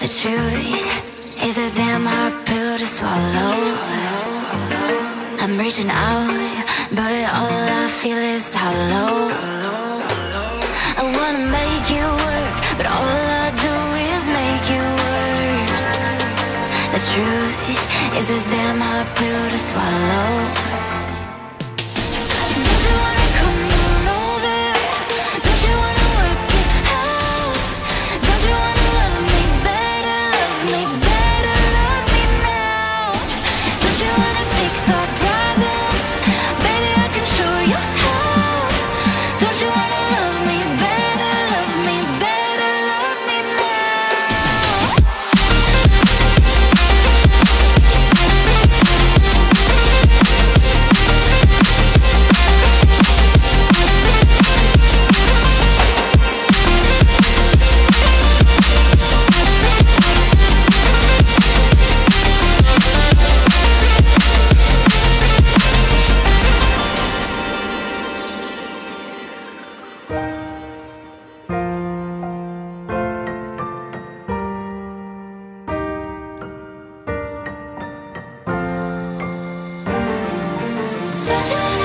The truth is a damn hard pill to swallow. I'm reaching out, but all I feel is hollow. I wanna make you work, but all I do is make you worse. The truth is a damn hard pill to swallow. Don't you wanna come on over? Don't you wanna work it out? Don't you wanna love me better, love me better, love me now? Don't you wanna fix our problems? Baby, I can show you how. Don't you wanna love me better, love me better, love me now? Don't you wanna